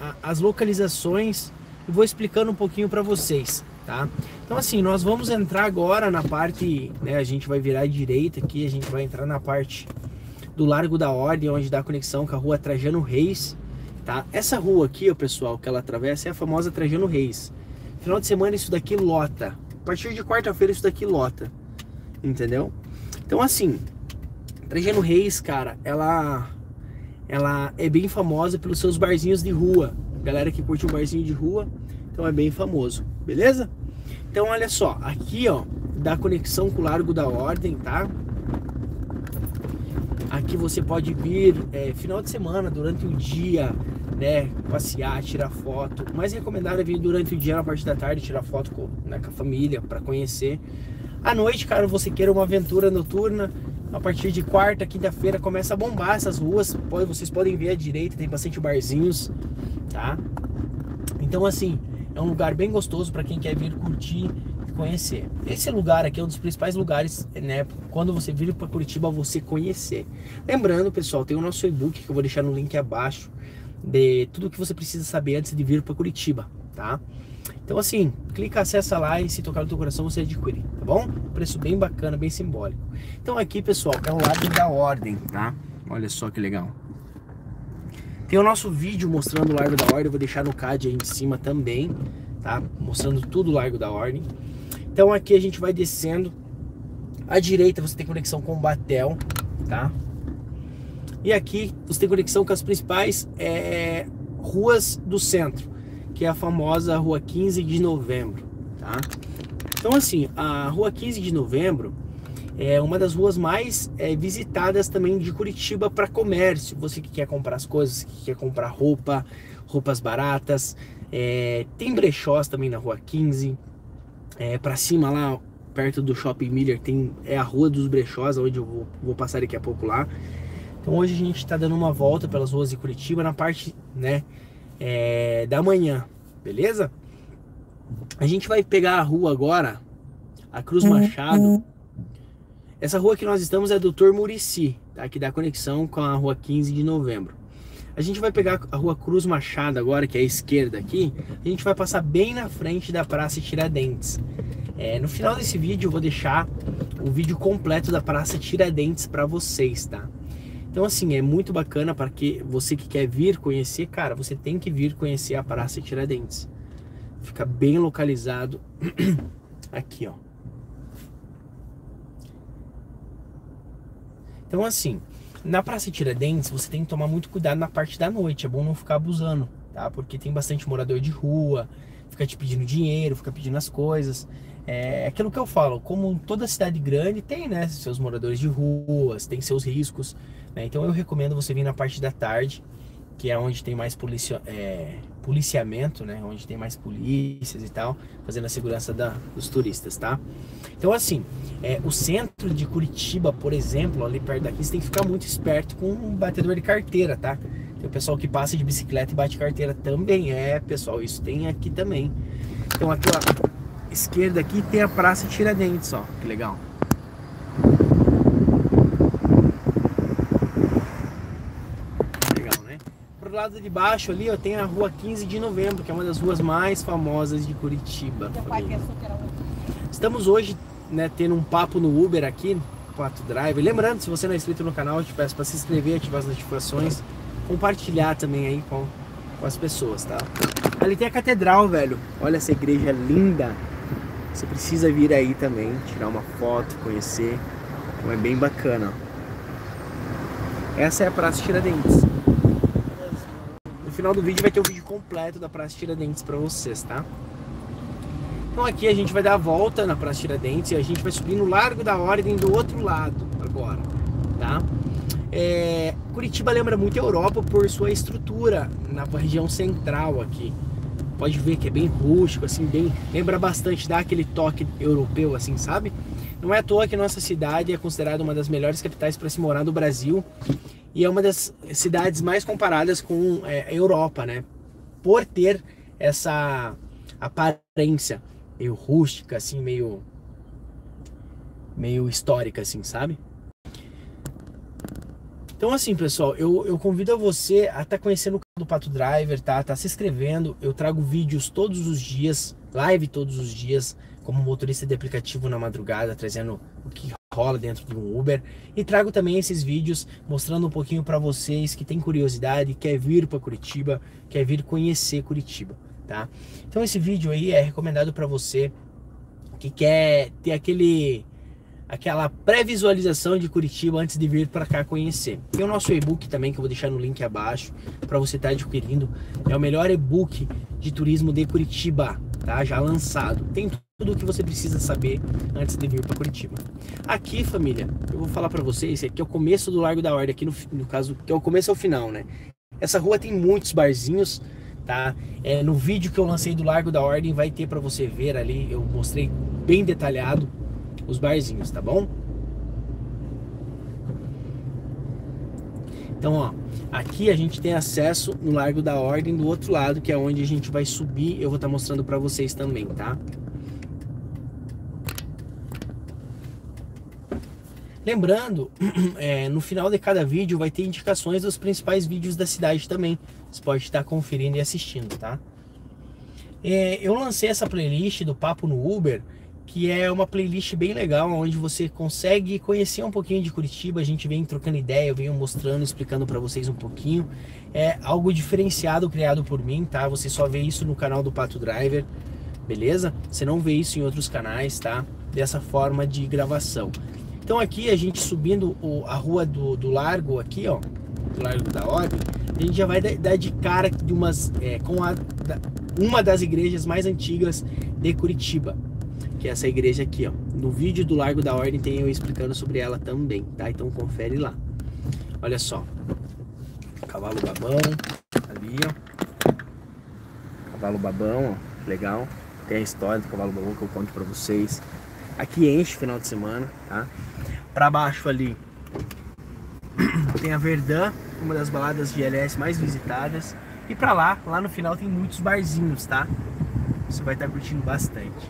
as localizações e vou explicando um pouquinho para vocês, tá? Então assim, nós vamos entrar agora na parte, né, a gente vai virar à direita aqui, a gente vai entrar na parte do Largo da Ordem, onde dá a conexão com a rua Trajano Reis, tá? Essa rua aqui, ó, pessoal, que ela atravessa é a famosa Trajano Reis. Final de semana isso daqui lota. A partir de quarta-feira isso daqui lota. Entendeu? Então assim, Trajano Reis, cara, ela é bem famosa pelos seus barzinhos de rua. Galera que curte um barzinho de rua, então é bem famoso, beleza? Então olha só, aqui ó, dá conexão com o Largo da Ordem, tá? Aqui você pode vir final de semana, durante o dia, né, passear, tirar foto. O mais recomendado é vir durante o dia, na parte da tarde, tirar foto com a família, para conhecer. À noite, cara, você queira uma aventura noturna, a partir de quarta, quinta-feira começa a bombar essas ruas. Vocês podem ver à direita, tem bastante barzinhos, tá? Então assim, é um lugar bem gostoso para quem quer vir curtir e conhecer. Esse lugar aqui é um dos principais lugares, né, quando você vir para Curitiba, você conhecer. Lembrando, pessoal, tem o nosso e-book que eu vou deixar no link abaixo, de tudo que você precisa saber antes de vir para Curitiba, tá? Então assim, clica, acessa lá e se tocar no teu coração você adquire, tá bom? Preço bem bacana, bem simbólico. Então aqui, pessoal, é o Largo da Ordem, tá? Olha só que legal. Tem o nosso vídeo mostrando o Largo da Ordem, eu vou deixar no card aí em cima também, tá? Mostrando tudo o Largo da Ordem. Então aqui a gente vai descendo. À direita você tem conexão com o Batel, tá? E aqui você tem conexão com as principais ruas do centro, que é a famosa Rua 15 de Novembro, tá? Então assim, a Rua 15 de Novembro é uma das ruas mais visitadas também de Curitiba para comércio. Você que quer comprar as coisas, que quer comprar roupas baratas, tem brechós também na Rua 15. Para cima lá, perto do Shopping Miller, tem a Rua dos Brechós, onde eu vou passar daqui a pouco lá. Então hoje a gente está dando uma volta pelas ruas de Curitiba na parte, né, da manhã, beleza? A gente vai pegar a rua agora, a Cruz Machado. Essa rua que nós estamos é Doutor Muricy, tá? Que dá conexão com a Rua 15 de Novembro. A gente vai pegar a Rua Cruz Machado agora, que é a esquerda aqui. A gente vai passar bem na frente da Praça Tiradentes. No final desse vídeo eu vou deixar o vídeo completo da Praça Tiradentes para vocês, tá? Então assim, é muito bacana para que você que quer vir conhecer, cara, você tem que vir conhecer a Praça Tiradentes. Fica bem localizado aqui, ó. Então assim, na Praça Tiradentes você tem que tomar muito cuidado na parte da noite, é bom não ficar abusando, tá? Porque tem bastante morador de rua, fica te pedindo dinheiro, fica pedindo as coisas. É aquilo que eu falo, como toda cidade grande tem, né, seus moradores de ruas, tem seus riscos, né? Então eu recomendo você vir na parte da tarde, que é onde tem mais policiamento, né? Onde tem mais polícias e tal, fazendo a segurança dos turistas, tá? Então assim, o centro de Curitiba, por exemplo, ali perto daqui, você tem que ficar muito esperto com um batedor de carteira, tá? Tem o pessoal que passa de bicicleta e bate carteira também, pessoal, isso tem aqui também. Então aqui, ó, esquerda aqui tem a Praça Tiradentes, ó, que legal. Pro lado de baixo ali, ó, tem a Rua 15 de Novembro, que é uma das ruas mais famosas de Curitiba. Estamos hoje, né, tendo um papo no Uber aqui, Pato Drive. Lembrando, se você não é inscrito no canal, eu te peço para se inscrever, ativar as notificações, compartilhar também aí com as pessoas, tá? Ali tem a catedral, velho. Olha essa igreja linda. Você precisa vir aí também, tirar uma foto, conhecer. Então é bem bacana. Essa é a Praça Tiradentes. No final do vídeo vai ter o vídeo completo da Praça Tiradentes para vocês, tá? Então aqui a gente vai dar a volta na Praça Tiradentes e a gente vai subir no Largo da Ordem do outro lado agora, tá? Curitiba lembra muito a Europa por sua estrutura na região central aqui. Pode ver que é bem rústico, assim, bem, lembra bastante, dá aquele toque europeu, assim, sabe? Não é à toa que nossa cidade é considerada uma das melhores capitais para se morar no Brasil e é uma das cidades mais comparadas com a Europa, né? Por ter essa aparência meio rústica, assim, meio histórica, assim, sabe? Então assim, pessoal, eu convido a você a estar conhecendo do Pato Driver, tá se inscrevendo. Eu trago vídeos todos os dias, live todos os dias, como motorista de aplicativo na madrugada, trazendo o que rola dentro de um Uber. E trago também esses vídeos mostrando um pouquinho para vocês que tem curiosidade, quer vir para Curitiba, quer vir conhecer Curitiba, tá? Então esse vídeo aí é recomendado para você que quer ter aquela pré-visualização de Curitiba antes de vir para cá conhecer. Tem o nosso e-book também, que eu vou deixar no link abaixo para você estar adquirindo. É o melhor e-book de turismo de Curitiba, tá? Já lançado. Tem tudo o que você precisa saber antes de vir para Curitiba. Aqui, família, eu vou falar para vocês, aqui é o começo do Largo da Ordem, aqui no caso, que é o começo ao final, né? Essa rua tem muitos barzinhos, tá? No vídeo que eu lancei do Largo da Ordem vai ter para você ver ali, eu mostrei bem detalhado os barzinhos, tá bom? Então, ó, aqui a gente tem acesso no Largo da Ordem do outro lado, que é onde a gente vai subir. Eu vou estar mostrando para vocês também, tá? Lembrando, no final de cada vídeo vai ter indicações dos principais vídeos da cidade também. Você pode estar conferindo e assistindo, tá? Eu lancei essa playlist do Papo no Uber, que é uma playlist bem legal, onde você consegue conhecer um pouquinho de Curitiba. A gente vem trocando ideia, eu venho mostrando, explicando para vocês um pouquinho. É algo diferenciado, criado por mim, tá? Você só vê isso no canal do Pato Driver, beleza? Você não vê isso em outros canais, tá? Dessa forma de gravação. Então aqui a gente subindo a rua do Largo aqui, ó, do Largo da Ordem, a gente já vai dar de cara de uma das igrejas mais antigas de Curitiba, que é essa igreja aqui, ó. No vídeo do Largo da Ordem tem eu explicando sobre ela também, tá? Então confere lá. Olha só, cavalo babão ali, ó, cavalo babão, ó, legal. Tem a história do cavalo babão que eu conto pra vocês. Aqui enche final de semana, tá? Pra baixo ali tem a Verdun, uma das baladas de LS mais visitadas. E pra lá no final tem muitos barzinhos, tá? Você vai estar curtindo bastante.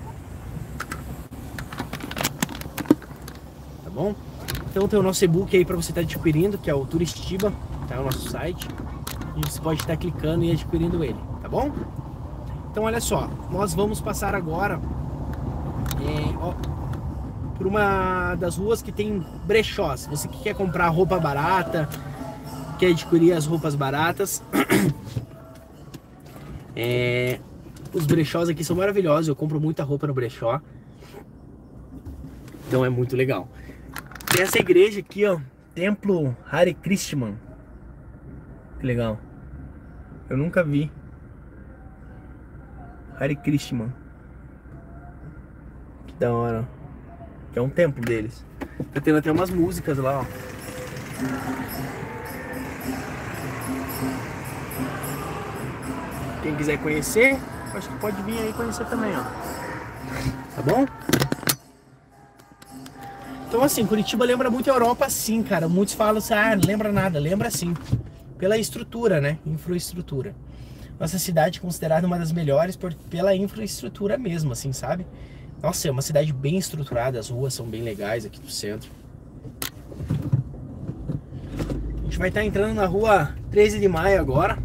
Tá bom? Então tem o nosso e-book aí pra você estar adquirindo, que é o Turistiba, tá? O nosso site. E você pode estar clicando e adquirindo ele, tá bom? Então olha só, nós vamos passar agora por uma das ruas que tem brechós. Você que quer comprar roupa barata, quer adquirir as roupas baratas, os brechós aqui são maravilhosos. Eu compro muita roupa no brechó, então é muito legal. Tem essa igreja aqui, ó, Templo Hare Krishna. Que legal, eu nunca vi. Hare Krishna, que da hora. Que é um templo deles. Tá tendo até umas músicas lá, ó. Quem quiser conhecer, acho que pode vir aí conhecer também, ó. Tá bom? Então assim, Curitiba lembra muito a Europa, sim, cara. Muitos falam assim, ah, não lembra nada. Lembra sim. Pela estrutura, né? Infraestrutura. Nossa cidade é considerada uma das melhores pela infraestrutura mesmo, assim, sabe? Nossa, é uma cidade bem estruturada, as ruas são bem legais aqui do centro. A gente vai estar entrando na rua 13 de maio agora.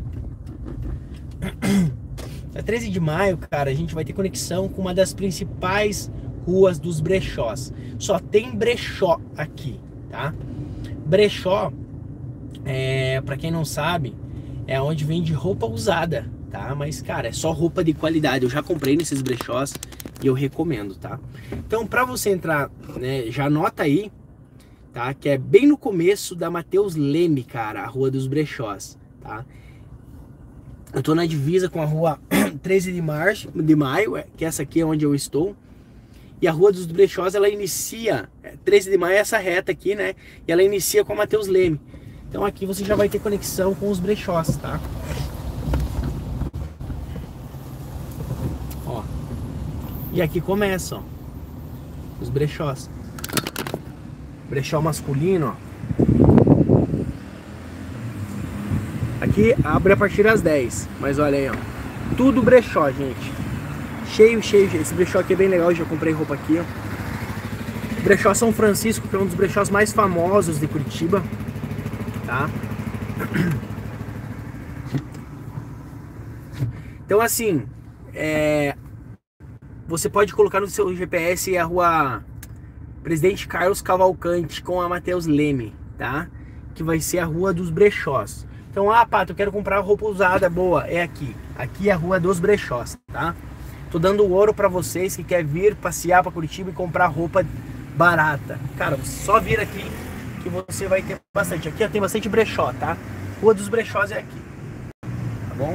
Na 13 de maio, cara, a gente vai ter conexão com uma das principais ruas dos brechós. Só tem brechó aqui, tá? Brechó, pra quem não sabe, é onde vende roupa usada, tá? Mas, cara, é só roupa de qualidade. Eu já comprei nesses brechós e eu recomendo, tá? Então, pra você entrar, né, já anota aí, tá? Que é bem no começo da Mateus Leme, cara, a Rua dos Brechós, tá? Eu tô na divisa com a Rua 13 de maio, que essa aqui é onde eu estou. E a Rua dos Brechós, ela inicia, 13 de maio é essa reta aqui, né? E ela inicia com a Mateus Leme. Então aqui você já vai ter conexão com os brechós, tá? Ó. E aqui começa, ó, os brechós. Brechó masculino, ó. Aqui abre a partir das 10. Mas olha aí, ó. Tudo brechó, gente. Cheio, cheio, cheio. Esse brechó aqui é bem legal, eu já comprei roupa aqui, ó. Brechó São Francisco, que é um dos brechós mais famosos de Curitiba, tá? Então assim, você pode colocar no seu GPS a rua Presidente Carlos Cavalcante com a Matheus Leme, tá? Que vai ser a rua dos brechós. Então, Pato, eu quero comprar roupa usada boa. É aqui. Aqui é a rua dos brechós, tá? Tô dando ouro pra vocês que quer vir passear pra Curitiba e comprar roupa barata. Cara, só vir aqui que você vai ter bastante. Aqui ó, tem bastante brechó, tá? Rua dos brechós é aqui. Tá bom?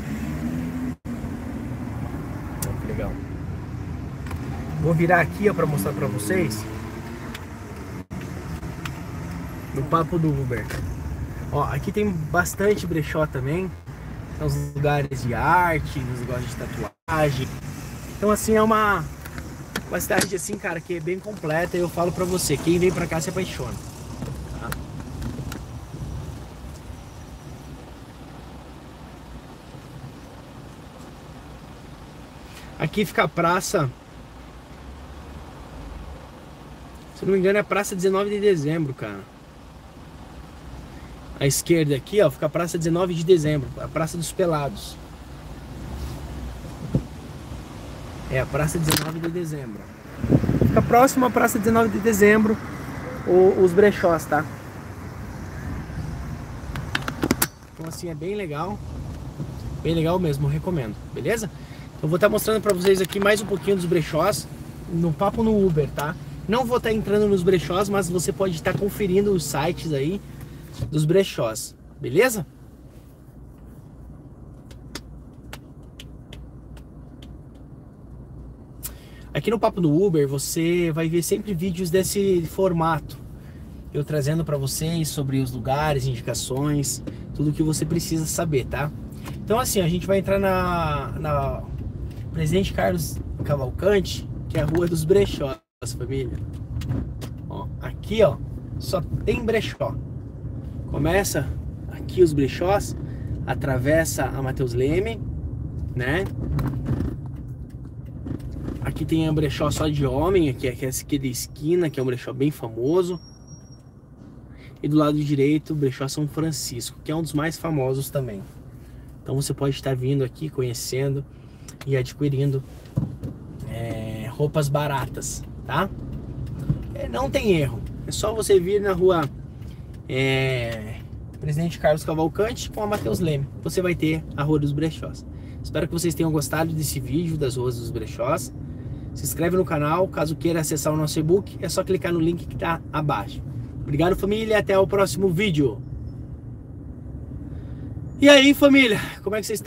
Que legal. Vou virar aqui ó, pra mostrar pra vocês. No papo do Uber. Ó, aqui tem bastante brechó também. São os lugares de arte, os lugares de tatuagem. Então assim, é uma cidade assim, cara, que é bem completa. E eu falo pra você, quem vem pra cá se apaixona, tá? Aqui fica a praça, se não me engano é a praça 19 de dezembro, cara. À esquerda aqui, ó, fica a praça 19 de dezembro, a praça dos pelados. É a praça 19 de dezembro. Fica próximo à praça 19 de dezembro os brechós, tá? Então assim, é bem legal mesmo, eu recomendo, beleza? Eu vou estar mostrando pra vocês aqui mais um pouquinho dos brechós no papo no Uber, tá? Não vou estar entrando nos brechós, mas você pode estar conferindo os sites aí dos brechós, beleza? Aqui no papo do Uber você vai ver sempre vídeos desse formato, eu trazendo para vocês sobre os lugares, indicações, tudo que você precisa saber, tá? Então assim, a gente vai entrar na Presidente Carlos Cavalcante, que é a rua dos brechós, família. Ó, aqui ó, só tem brechó. Começa aqui os brechós, atravessa a Matheus Leme, né? Aqui tem um brechó só de homem, aqui é esse aqui da esquina, que é um brechó bem famoso. E do lado direito, o brechó São Francisco, que é um dos mais famosos também. Então você pode estar vindo aqui, conhecendo e adquirindo roupas baratas, tá? Não tem erro, é só você vir na rua Presidente Carlos Cavalcante com a Matheus Leme. Você vai ter a Rua dos Brechós. Espero que vocês tenham gostado desse vídeo das Ruas dos Brechós. Se inscreve no canal, caso queira acessar o nosso e-book, é só clicar no link que está abaixo. Obrigado, família, até o próximo vídeo. E aí, família, como é que vocês estão?